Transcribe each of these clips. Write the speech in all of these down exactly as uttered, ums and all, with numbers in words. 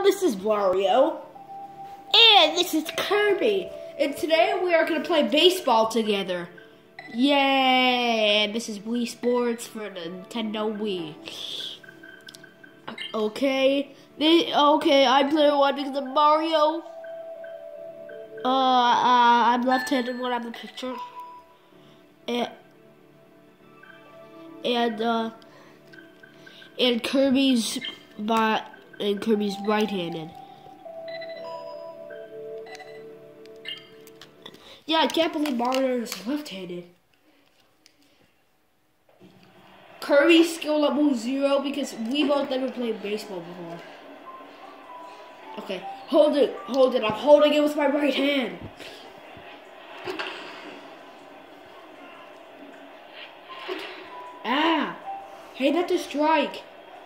everyone, this is Wario, and this is Kirby, and today we are going to play baseball together. Yay! And this is Wii Sports for the Nintendo Wii. Okay, they, okay, I'm player one because of Mario. Uh, uh, I'm left-handed when I'm the pitcher, and and uh, and Kirby's by. And Kirby's right-handed. Yeah, I can't believe Mario is left-handed. Kirby's skill level zero because we both never played baseball before. Okay, hold it, hold it. I'm holding it with my right hand. Ah! Hey, not to strike.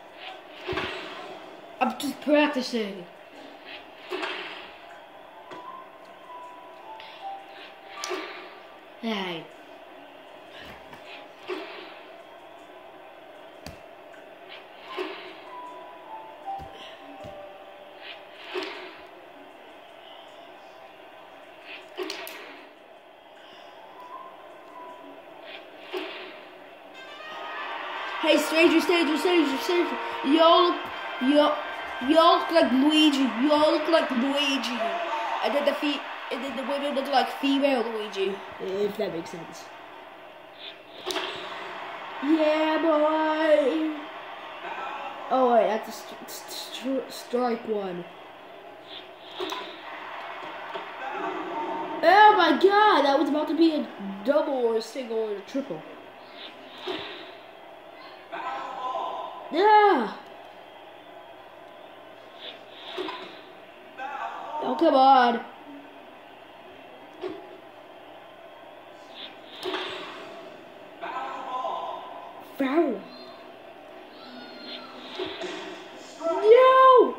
I'm just practicing. Hey. Hey, stranger, stranger, stranger, stranger. Y'all, y'all. Y'all look like Luigi. Y'all look like Luigi. And then the feet, and then the women look like female Luigi. If that makes sense. Yeah, boy. Oh wait, that's a st st strike one. Oh my God, that was about to be a double or a single or a triple. Yeah. Oh, come on. Foul. No.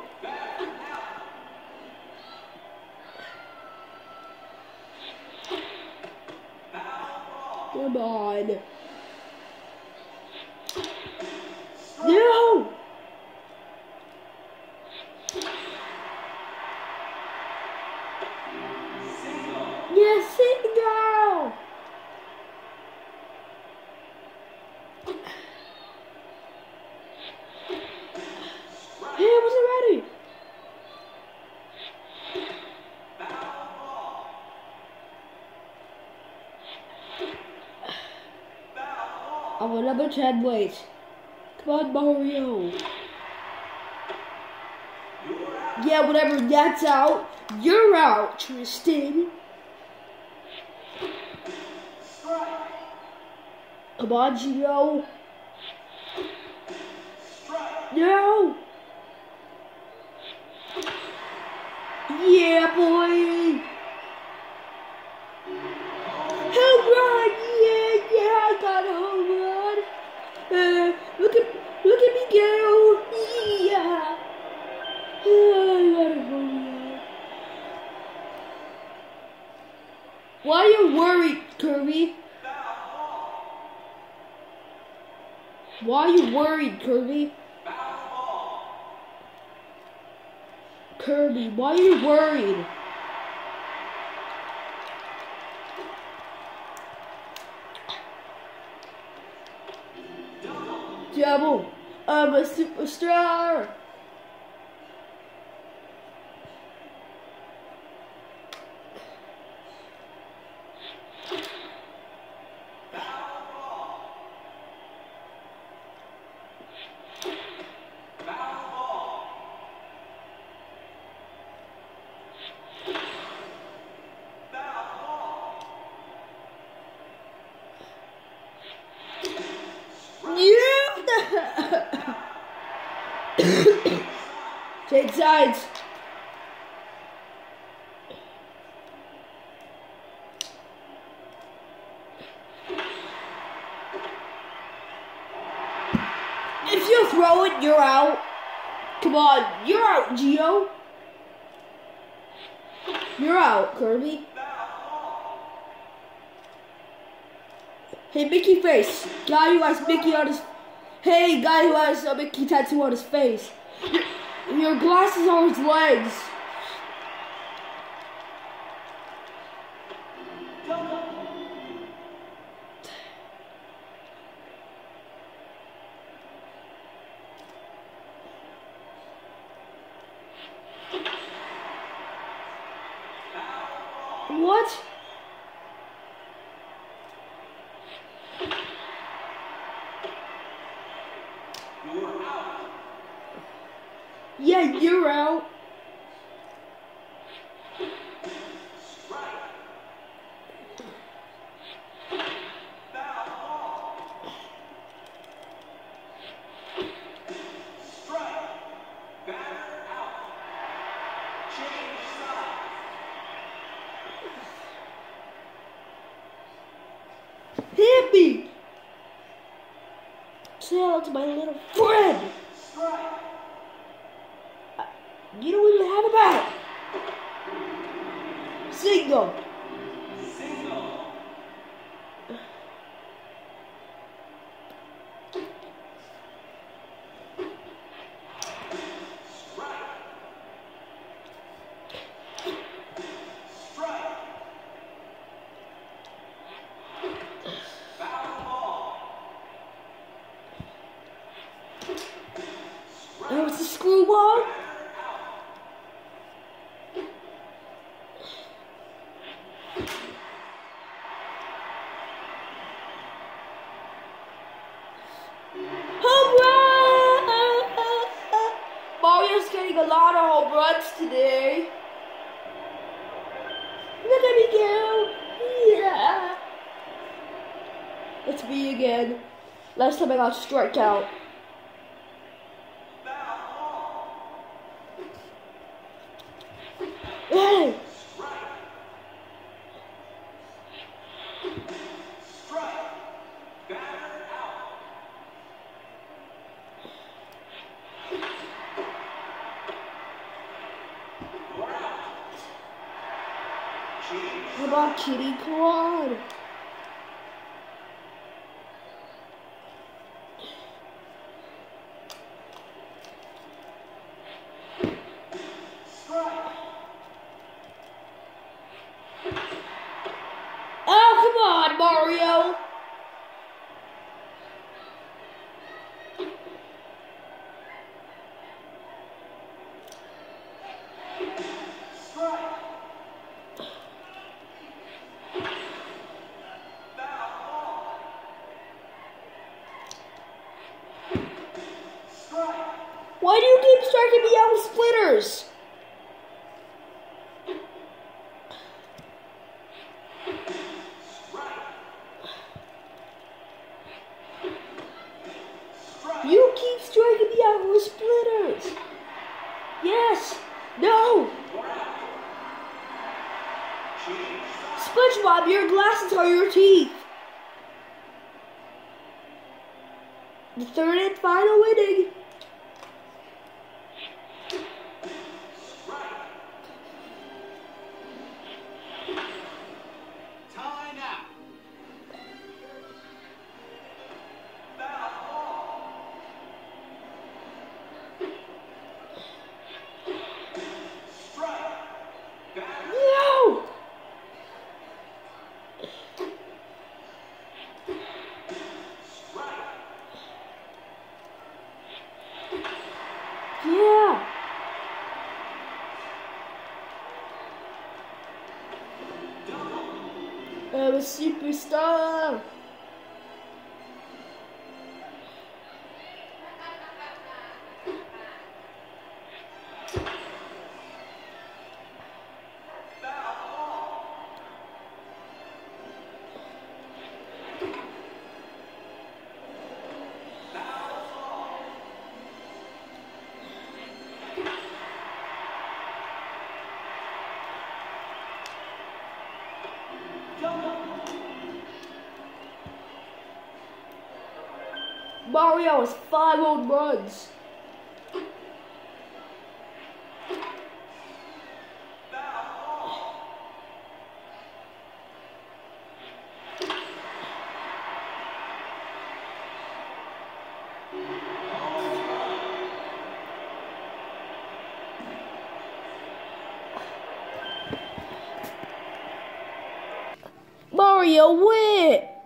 Come on. No. Yes, single! Hey, I wasn't ready! I want number ten, wait. Come on, Mario. Yeah, whatever, that's out. You're out, Tristan. Come on, Gio. No. Yeah, boy. Home run. Yeah, yeah, I got a home run. Uh, look at, look at me go. Yeah. Oh, I got a home run. Why are you worried, Kirby? Why are you worried, Kirby? Kirby, why are you worried? Double, I'm a superstar. Take sides. If you throw it, you're out. Come on, you're out, Gio. You're out, Kirby. Hey, Mickey face. Guy who has Mickey on his... Hey, guy who has a Mickey tattoo on his face. Your glasses are his legs. What? You're out. Yeah, you're out. Strike. Foul ball. Strike. Batter out. Change sides. Hit me. Say hello to my little friend. Strike. You don't even have a bat. Single. Single. Strike. Strike. Foul ball. That was a screwball. Home run! Mario's getting a lot of home runs today. Look at me go! Yeah. It's me again. Last time I got struck out. Hey! Strike. Batter out. You're out. Change. How about Kitty Quad? Strike. Oh, come on, Mario! Strike. Foul ball. Strike. Why do you keep striking me out with splitters? Strike. Strike. You keep striking me out with splitters. Yes. No. Change. SpongeBob, your glasses are your teeth. The third and final inning. Strike. Time out. Foul ball. Strike. Batter. No. Strike. Yeah. I'm a superstar. Foul ball. Foul ball. Mario has five home runs. Mario, wait!